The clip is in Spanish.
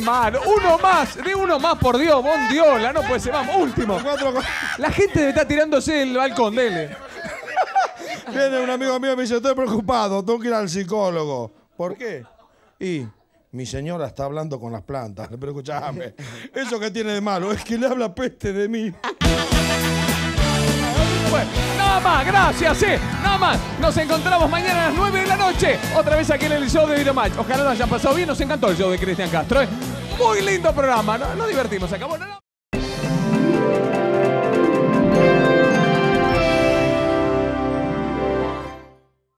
hermano. De uno más, por Dios. Bondiola, no puede ser. Vamos, último. La gente debe estar tirándose el balcón, dele. Viene un amigo mío y me dice, estoy preocupado, tengo que ir al psicólogo. ¿Por qué? Y mi señora está hablando con las plantas. Pero escuchame, ¿eso qué tiene de malo? Es que le habla peste de mí. Bueno, nada más, gracias, nada más. Nos encontramos mañana a las 9 de la noche. Otra vez aquí en el show de Videomatch. Ojalá lo hayan pasado bien, nos encantó el show de Cristian Castro. Muy lindo programa, ¿no? Nos divertimos, acabó.